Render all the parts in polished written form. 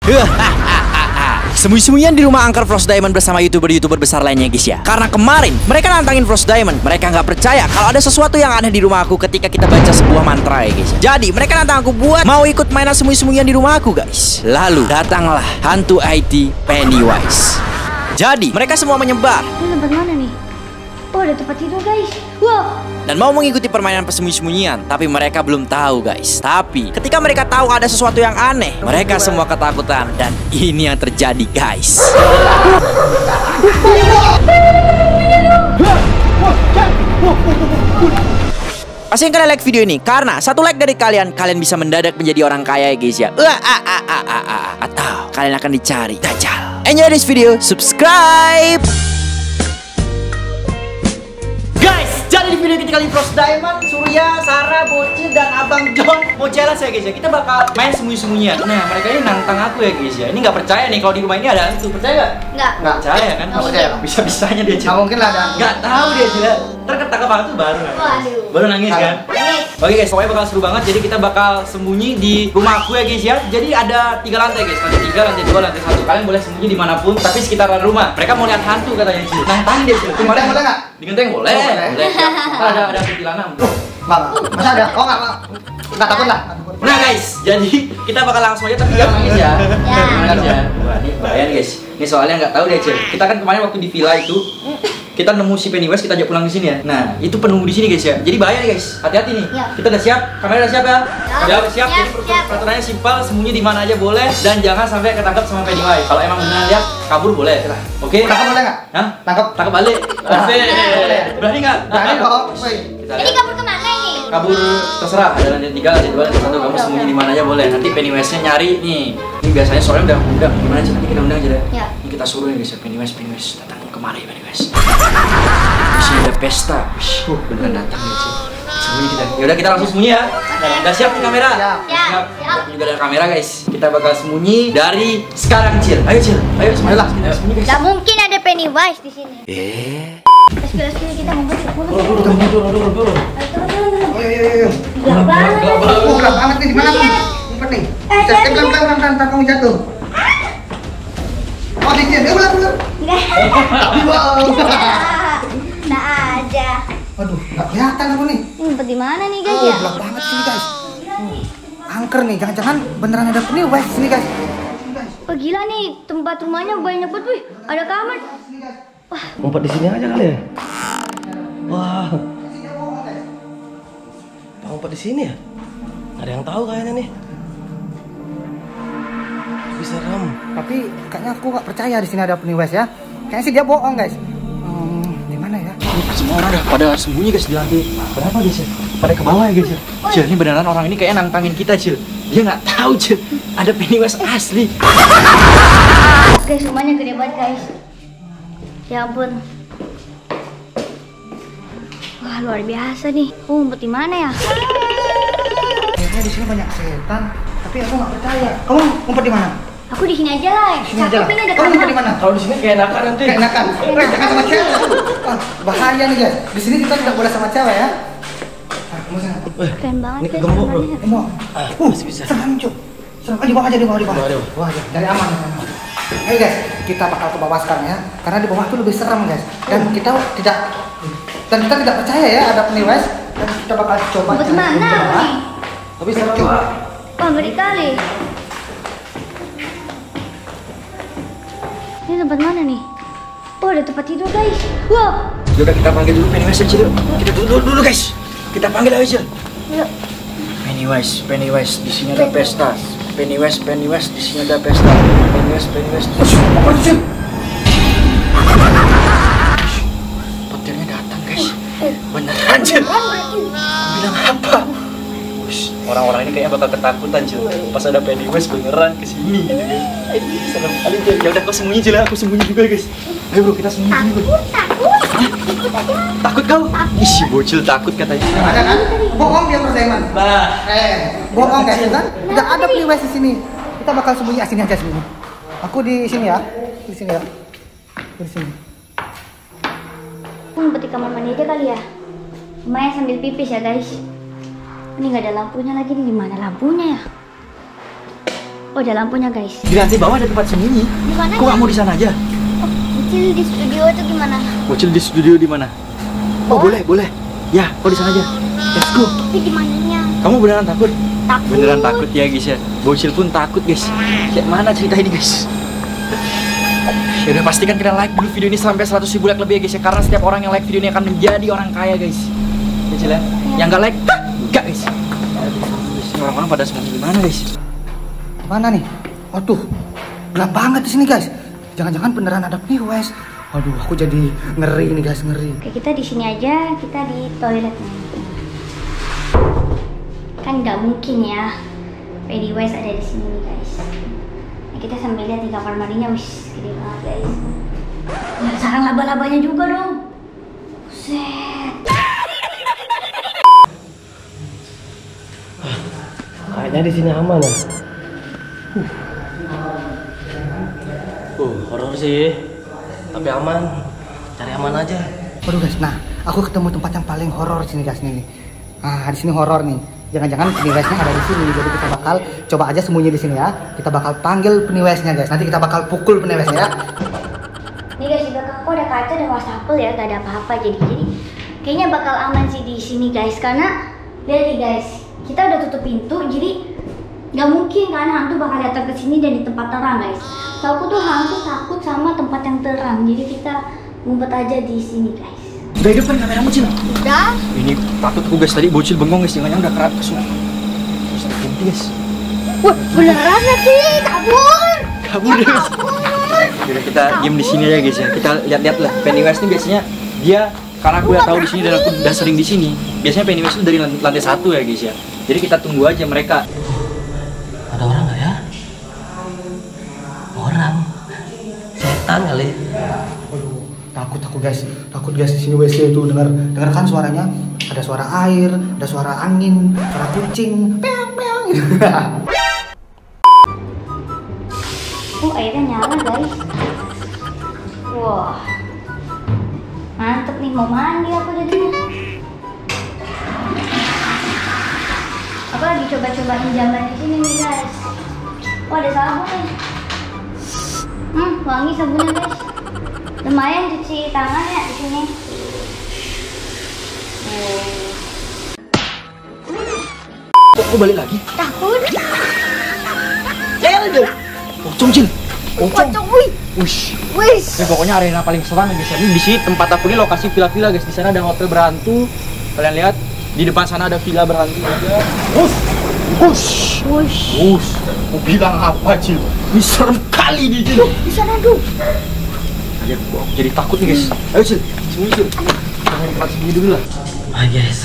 Sembunyi-sembunyian di rumah angker Frost Diamond bersama YouTuber-YouTuber besar lainnya guys ya. Karena kemarin mereka nantangin Frost Diamond. Mereka nggak percaya kalau ada sesuatu yang aneh di rumah aku ketika kita baca sebuah mantra ya guys. Jadi mereka nantang aku buat mau ikut mainan sembunyi-sembunyian di rumah aku guys. Lalu datanglah hantu IT Pennywise. Jadi mereka semua menyebar. Ini tempat mana nih? Oh, ada tempat tidur guys. Wow. Dan mau mengikuti permainan persembunyi-sembunyian. Tapi mereka belum tahu guys. Tapi ketika mereka tahu ada sesuatu yang aneh, mereka semua ketakutan. Dan ini yang terjadi guys. Pastikan kalian like video ini, karena satu like dari kalian bisa mendadak menjadi orang kaya ya guys ya. Atau kalian akan dicari Dajjal. Enjoy this video, subscribe. Jadi di video kita kali Frost Diamond, Surya, Sarah, Bocil, dan Abang John mau challenge ya guys ya. Kita bakal main sembunyi-sembunyian. Nah mereka ini nantang aku ya guys ya. Ini nggak percaya nih kalau di rumah ini ada hantu. Percaya nggak? Nggak percaya kan? Nggak percaya. Bisa-bisanya dia Cil. Nggak mungkin lah ada. Nggak tahu dia Cil. Ntar ketangkap hantu baru kan? Baru nangis kan? Oke guys, pokoknya bakal seru banget. Jadi kita bakal sembunyi di rumah aku ya guys ya. Jadi ada 3 lantai guys. Lantai 3, lantai 2, lantai 1. Kalian boleh sembunyi dimanapun, tapi sekitaran rumah. Mereka mau lihat hantu katanya Cil. Nantang dia Cil. Boleh nggak? Di genteng boleh. Ada kuntilanak. Nggak. Masa ada? Oh nggak takut lah. Nah guys, jadi kita bakal langsung aja, tapi jangan nangis ya. Jangan nangis ya. Wah ini bahaya nih guys. Ini soalnya nggak tahu deh Cil. Kita kan kemarin waktu di villa itu kita nemu si Pennywise, kita ajak pulang di sini ya. Nah itu penunggu di sini guys ya. Jadi bahaya nih guys. Hati-hati nih. Kita udah siap. Kamera udah siap ya? Udah siap. Jadi peraturannya simpel, sembunyi di mana aja boleh dan jangan sampai ketangkap sama Pennywise. Kalau emang benar lihat kabur boleh. Oke? Tangkap boleh nggak? Hah? Tangkap balik. Berani nggak? Berani kok. Ini kabur kemana ini? Kabur terserah. Ada lantai 3, lantai 2, lantai 1. Kamu sembunyi di mana aja boleh. Nanti Pennywise-nya nyari nih. Ini biasanya soalnya udah undang. Gimana sih? Nanti kita undang aja deh. Ini kita suruh ya guys. Pennywise datang kemari Pennywise. Di sini ada pesta. Beneran datang ya Cil. Sembunyi kita. Yaudah kita langsung sembunyi ya. Udah siap nih kamera? Siap. Aku juga ada kamera guys. Kita bakal sembunyi dari sekarang Cil. Ayo Cil. Ayo semuanya lah. Sembunyi guys. Gak mungkin ada Pennywise di sini. Let's go, kita ngumpet. Turun. Ayo. Gelap banget nih, di mana nih? Ngumpet nih. Pelan, kamu jatuh. Oh, di sini. Ulang. Wow. Nah aja. Aduh, nggak kelihatan aku nih. Ini ngumpet di mana nih guys ya? Gelap banget sini guys. Angker nih, jangan-jangan beneran ada Pennywise sini guys. Oh gila nih, tempat rumahnya banyak banget, wih. Ada kamar. Wah. Ngumpet di sini aja kali ya. Wah. Ngumpet di sini ya? Ada yang tahu kayaknya nih. Bisa serem. Tapi kayaknya aku nggak percaya di sini ada Pennywise ya. Kayaknya sih dia bohong guys. Di mana ya? Semua orang udah pada sembunyi guys di lantai. Berapa guys ya? Pada ke bawah ya guys ya. Cil, ini beneran orang ini kayak nantangin kita Cil. Dia nggak tahu Cil. Ada Pennywise asli. Guys, rumahnya gede banget guys. Ya ampun. Wah luar biasa nih. Ngumpet di mana ya? Kayaknya di sini banyak setan. Tapi aku nggak percaya. Kamu ngumpet di mana? Aku di sini aja lah. Sini aja lah. Ini ada Kamu ngumpet di mana? Kalau di sini kayak enakan nanti. Kayak enakan. Jangan sama cewek. Bahaya nih guys. Di sini kita tidak boleh sama cewek ya. Kamu sana. Keren banget. Ini kegembok bro. Kamu. Masih bisa. Serem cuk. Serem di bawah aja, di bawah. Wah, cari aman. Ayo guys, kita bakal ke bawah sekarang ya. Karena di bawah itu lebih serem guys. Dan kita tidak percaya ya ada Pennywise. Dan kita bakal coba. Ngumpet di mana nih? Tapi serem. Wah ngeri kali. Ini tempat mana nih? Oh ada tempat tidur guys. Wah. Yaudah kita panggil dulu Pennywise Cil. Kita dulu guys. Kita panggil aja. Yuk. Pennywise di sini ada pesta. Pennywise di sini ada pesta. Pennywise. Petirnya datang guys. Beneran Cil. Bilang apa? Orang-orang ini kayaknya bakal ketakutan Cil. Pas ada Pennywise beneran kesini gitu guys. Serem kali Cil. Ya udah kau sembunyi Cil, aku sembunyi juga guys. Ayo bro kita sembunyi dulu. Takut kau? Ih si bocil takut katanya. Ada kan? Bohong dia Diamond. Bohong guys kan? Tidak ada Pennywise di sini. Kita bakal sembunyi sini aja sini. Aku di sini ya. Di sini ya. Di sini. Ngumpet di kamar mandi aja kali ya. Lumayan sambil pipis ya guys. Ini nggak ada lampunya lagi nih, di mana lampunya ya? Oh, ada lampunya guys. Di lantai bawah ada tempat sembunyi. Di mana? Kok nggak mau di sana aja? Oh, Bocil di studio itu gimana? Bocil di studio di mana? Oh, boleh. Ya, kok di sana aja. Let's go. Tapi di mananya? Kamu beneran takut? Takut. Beneran takut ya guys ya. Bocil pun takut guys. Kayak mana cerita ini guys? Ya udah, pastikan kalian like dulu video ini sampai 100.000 like lebih ya guys ya. Karena setiap orang yang like video ini akan menjadi orang kaya guys. Ya Cil ya? Yang nggak like, enggak guys. Orang-orang pada sembunyi di mana guys? Mana nih? Waduh, gelap banget di sini guys. Jangan-jangan beneran ada Pennywise. Waduh, aku jadi ngeri nih guys, ngeri. Oke, kita di sini aja, kita di toilet nih. Kan nggak mungkin ya Pennywise ada di sini nih guys. Nah, kita sambil lihat di kamar mandinya, wis gede banget guys. Nah, sarang laba-labanya juga dong. Buset. Kayaknya di sini aman ya. Horor sih. Tapi aman. Cari aman aja. Waduh guys, nah aku ketemu tempat yang paling horor sini guys nih. Nah, di sini horor nih. Jangan-jangan Pennywise-nya ada di sini. Jadi kita bakal coba aja sembunyi di sini ya. Kita bakal panggil Pennywise-nya guys. Nanti kita bakal pukul Pennywise-nya ya. Nih guys, di belakangku ada kaca dan wastafel ya, gak ada apa-apa. Jadi kayaknya bakal aman sih di sini guys. Karena lihat nih guys, kita udah tutup pintu, jadi nggak mungkin kan hantu bakal datang ke sini dan di tempat terang guys. So, aku tuh hantu takut sama tempat yang terang, jadi kita ngumpet aja di sini guys. Udah di depan kameramu Cil. Udah. Ini takut aku guys, tadi Bocil bengong guys, jangan udah kerap kesuk. Terus ada kunti guys. Wah, beneran ya sih, kabur. Kabur guys. Jadi kita diem di sini aja guys ya. Kita lihat-lihat lah. Pennywise ini biasanya dia, karena aku udah tahu di sini dan aku udah sering di sini. Biasanya Pennywise itu dari lantai 1 ya guys ya. Jadi kita tunggu aja mereka. Ada orang nggak ya? Orang. Setan kali. Waduh, takut aku guys. Takut guys di sini WC itu dengarkan suaranya. Ada suara air, ada suara angin, suara kucing. Peang peang. Oh, airnya nyala guys. Wah, mantep nih, mau mandi aku jadinya. Aku lagi coba-cobain jamban di sini nih guys. Oh, ada sabun nih. Wangi sabunnya guys. Lumayan cuci tangan ya di sini. Kok balik lagi? Takut. Pocong Cil. Pocong, wih. Wih. Ya pokoknya arena paling seram ya guys. Ini di sini tempat aku ini lokasi villa-villa guys. Di sana ada hotel berhantu. Kalian lihat di depan sana ada villa berhantu juga. Wush. Mau bilang apa Cil? Ini serem kali di sini. Di sana tuh. Jadi takut nih guys. Ayo Cil, sembunyi Cil. Kita tempat sembunyi dulu lah. Guys.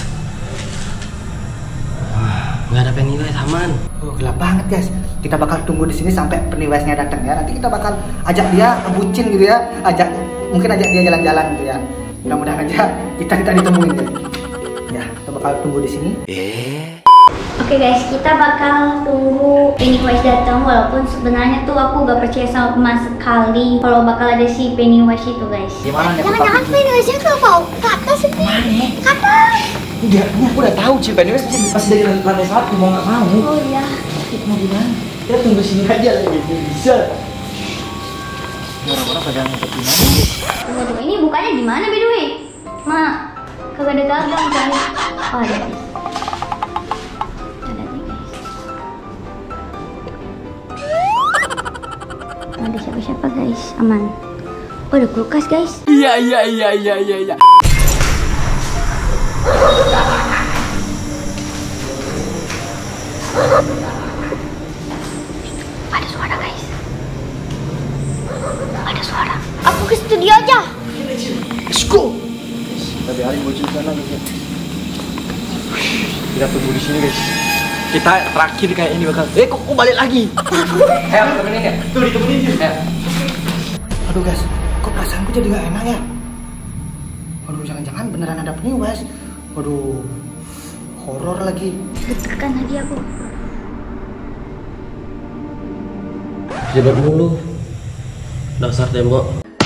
Nggak ada Pennywise, aman. Oh, gelap banget guys. Kita bakal tunggu di sini sampai Pennywise-nya datang ya. Nanti kita bakal ajak dia bucin gitu ya. Mungkin ajak dia jalan-jalan gitu ya. Mudah-mudahan aja kita ditemuin ya. Ya, kita bakal tunggu di sini. Oke guys, kita bakal tunggu Pennywise datang. Walaupun sebenarnya tuh aku gak percaya sama Mas sekali kalau bakal ada si Pennywise itu guys. Gimana nih? Jangan-jangan Pennywise itu mau ke atas sih. Ke atas. Udah, aku udah tahu Cil. Pennywise pasti dari lantai 1 mau nggak mau. Oh iya. Mau gimana? Kita tunggu sini aja lagi. Bisa. Orang-orang pada ngumpet di mana guys? Tunggu, ini bukanya gimana by the way? Kagak ada gagang kan? Oh, ada guys. Ada nih guys. Nggak ada siapa-siapa guys, aman. Oh, ada kulkas guys. Iya. Ada suara guys. Ada suara. Aku ke studio aja. Let's go. Kita biarin Bocil sana guys. Kita tunggu di sini guys. Kita terakhir kayak ini bakal. Kok balik lagi? Ayo temenin ya. Tuh ditemenin Cil. Aduh guys, kok perasaanku jadi gak enak ya? Waduh, jangan-jangan beneran ada Pennywise. Waduh, horor lagi. Deg-degan lagi aku. Jebat mulu. Dasar tembok.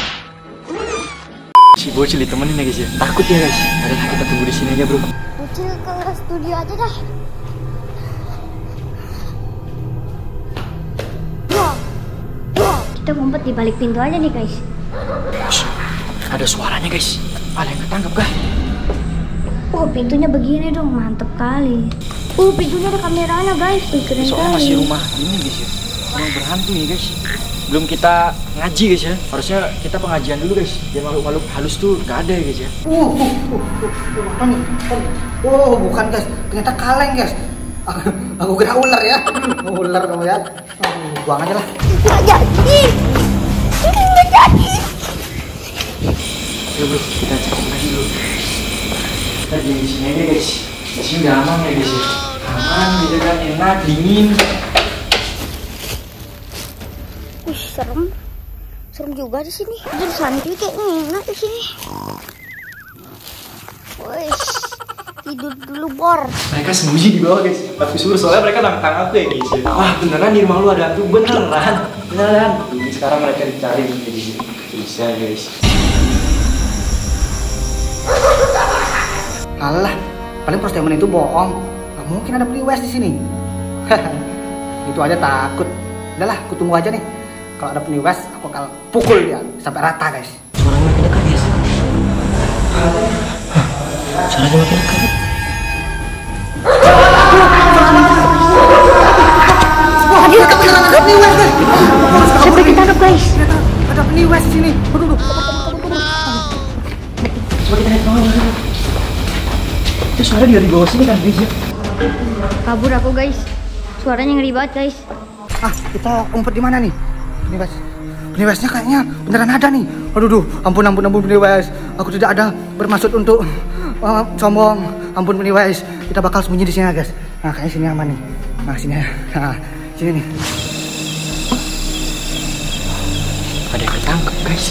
Si Bocil ditemenin ya guys ya. Takut ya guys. Adalah kita tunggu di sini aja bro. Bocil ke studio aja dah. Kita ngumpet di balik pintu aja nih guys. Ada suaranya guys. Ada yang ketangkep kah? Oh pintunya begini dong, mantep kali. Pintunya ada kameranya guys. Keren Soalnya kali. masih rumah ini guys ya. Rumah berhantu nih guys. Belum kita ngaji guys ya. Harusnya kita pengajian dulu guys. Biar makhluk-makhluk halus tuh gak ada ya guys ya. Apa nih? Oh, bukan guys. Ternyata kaleng guys. Aku kira ular ya. Ular kamu ya. Buang aja lah. Nggak jadi. Ini nggak jadi. Yuk bro, kita cek lagi dulu. Kita di sini aja guys. Di sini udah aman ya guys ya. Aman, gitu kan, enak, dingin. Serem. Serem juga di sini. Jadi santuy kayak enak di sini. Wih, tidur dulu bor. Mereka sembunyi di bawah guys. Aku suruh soalnya mereka nantang aku ya guys. Wah beneran di rumah lu ada hantu, beneran. Ini sekarang mereka dicari nih di sini. Bisa guys. Alah, paling Prostemen itu bohong. Gak mungkin ada Pennywise di sini. Itu aja takut. Udahlah, aku tunggu aja nih. Kalau ada Pennywise, aku bakal pukul dia sampai rata guys. Suaranya makin dekat guys. Suaranya makin dekat. Wah, dia beneran ada Pennywise guys. Sampai ketangkep guys. Ternyata ada Pennywise di sini. Aduh. Coba kita lihat bawah. Itu suara dari bawah sini kan guys ya. Kabur aku guys. Suaranya ngeri banget guys. Kita umpet di mana nih? Pennywise-nya kayaknya beneran ada nih. Aduh, ampun Pennywise. Aku tidak ada bermaksud untuk sombong. Ampun Pennywise. Kita bakal sembunyi di sini guys. Nah, kayaknya sini aman nih. Nah, sini ya. Nah, sini nih. Ada yang ketangkep guys.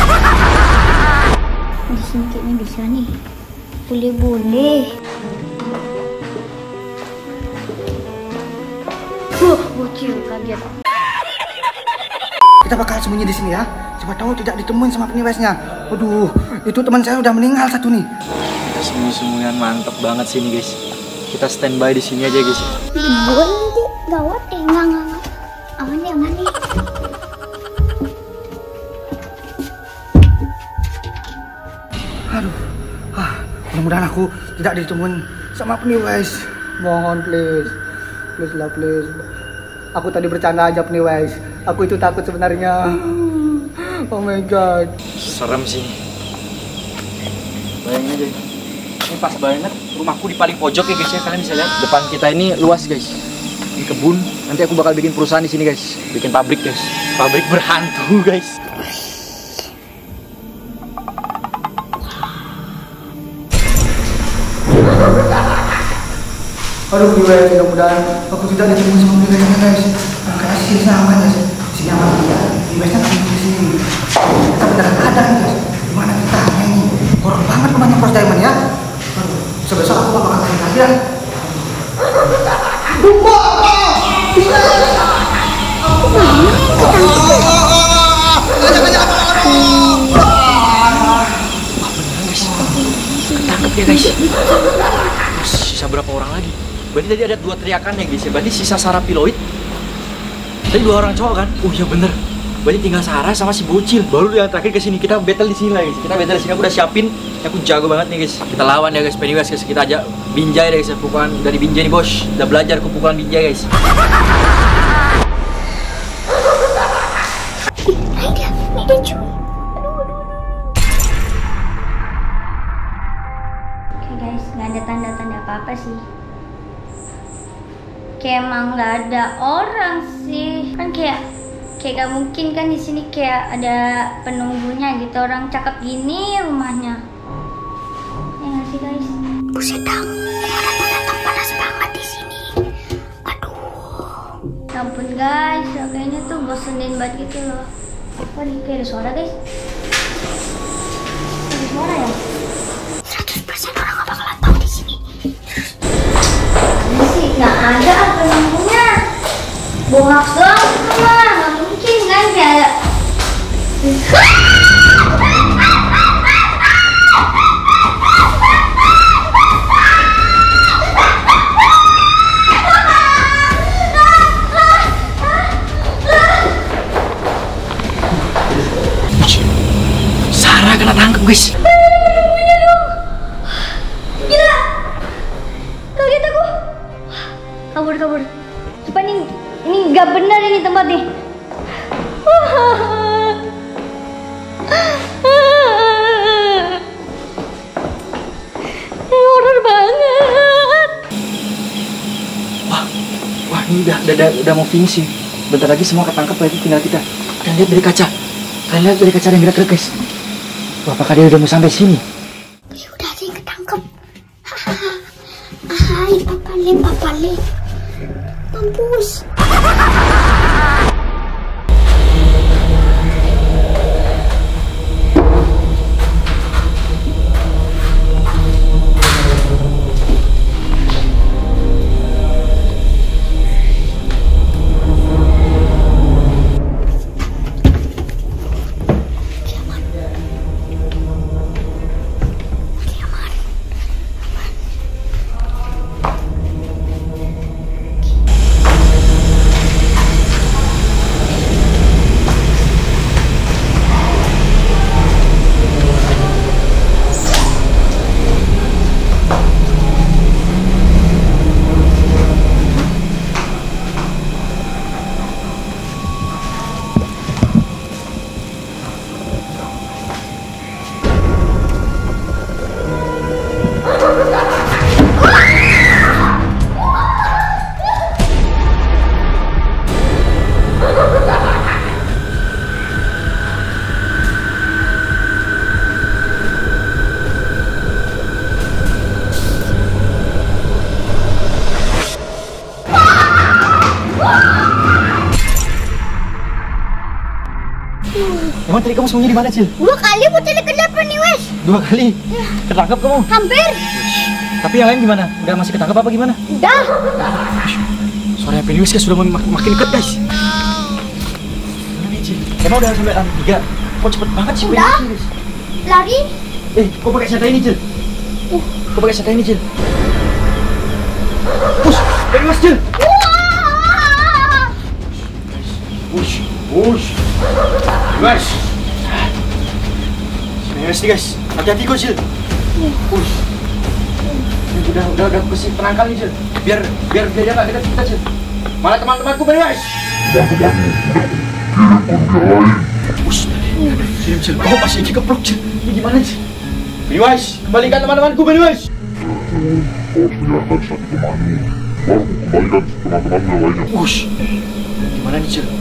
Di sini kayaknya bisa nih. Boleh. Bocil kaget. Kita bakal sembunyi di sini ya. Siapa tahu tidak ditemuin sama Pennywise-nya. Waduh, itu teman saya udah meninggal satu nih. Kita sembunyi-sembunyian mantep banget sini guys. Kita standby di sini aja guys. Boleh nih, gawat enggak. Aman nih. Aduh, mudah-mudahan aku tidak ditemuin sama Pennywise. Mohon please lah please. Aku tadi bercanda aja Pennywise. Aku itu takut sebenarnya. Oh my god. Serem sih. Bayangin aja. Ini pas banget rumahku di paling pojok ya guys ya. Kalian bisa lihat depan kita ini luas guys. Ini kebun. Nanti aku bakal bikin perusahaan di sini guys. Bikin pabrik guys. Pabrik berhantu guys. Aduh Pennywise, mudah-mudahan aku tidak ditemuin sama Pennywise guys. Makanya sini aman guys. Sini aman ya. Pennywise-nya nggak di sini. Kita beneran ada nih guys. Gimana kita ini? Horor banget rumahnya Pros Diamond ya. Aduh, sebesar aku bakal kasih lagi ya. Ketangkep ya guys. Terus sisa berapa orang lagi? Berarti tadi ada 2 teriakan ya guys ya. Berarti sisa Sarapiloid. Tadi 2 orang cowok kan? Oh iya bener. Berarti tinggal Sarah sama si bocil. Baru yang terakhir kesini. Kita battle di sini lah guys. Kita battle di sini. Aku udah siapin. Aku jago banget nih guys. Kita lawan ya guys. Pennywise guys. Kita ajak Binjai deh guys. Pukulan dari Binjai nih bos. Udah belajar aku pukulan Binjai guys. Ini cuy. Oke guys, nggak ada tanda-tanda apa-apa sih. Kayak emang nggak ada orang sih. Kan kayak gak mungkin kan di sini kayak ada penunggunya gitu. Orang cakep gini rumahnya. Ya nggak sih guys? Buset dah, orang datang panas banget di sini. Aduh. Ya ampun guys, kayaknya tuh bosenin banget gitu loh. Wah, ini kayak ada suara guys. Ada suara ya? 100% orang gak bakalan tahu di sini. Ini sih nggak ada penunggunya. Bohong doang semua, nggak mungkin kan kayak. Tunggu guys. Punya dong. Gila. Kaget aku. Kabur. Coba ini nggak benar ini tempat nih. Horor banget. Wah ini udah mau finish sih. Bentar lagi semua ketangkep lagi, tinggal kita. Kalian lihat dari kaca. Kalian lihat dari kaca ada yang gerak-gerak guys. Wah, apakah dia udah mau sampai sini? Ya udah ada yang ketangkep. Hai papale. Mampus. Emang tadi kamu sembunyi di mana, Cil? 2 kali putri dikejar Pennywise. 2 kali? Ketangkep kamu? Hampir. Tapi yang lain gimana? Udah masih ketangkep apa gimana? Udah. Suara Pennywise sudah makin dekat, guys. Mana nih, Cil? Emang udah sampai lantai 3? Kok cepet banget sih Udah. Pennywise, guys? Lari. Kok pakai senjata ini, Cil? Kok pakai senjata ini, Cil? Push! Pennywise, Cil! Wah. Push! Guys! Pennywise nih, guys. Hati-hati kok, Cil. Push! Udah kasih penangkal nih, Cil. Biar dia nggak dekat kita, Cil. Mana teman-temanku, Pennywise? Push! Cil. Oh, masih dikeplok, Cil. Ini gimana, Cil? Pennywise, kembalikan teman-temanku, Pennywise. Harus menyerahkan satu temanmu, baru kembalikan teman-teman yang lainnya. Push! Gimana nih, Cil?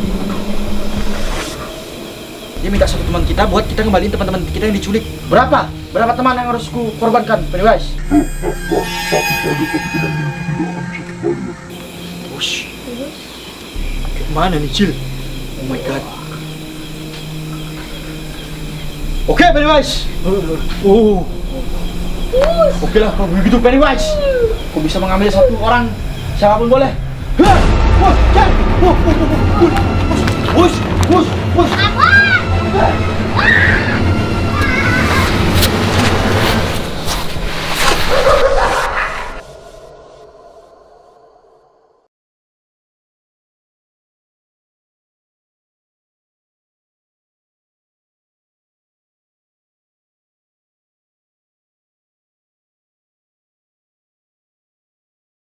Dia minta satu teman kita buat kita ngembaliin teman-teman kita yang diculik. Berapa teman yang harus ku korbankan, Pennywise? Satu saja, tapi teman yang tidak akan bisa kembali. Push! Gimana nih, Cil? Oh my god. Oke, Pennywise. Oke lah, kalau begitu Pennywise. Kau bisa mengambil satu orang, siapapun boleh.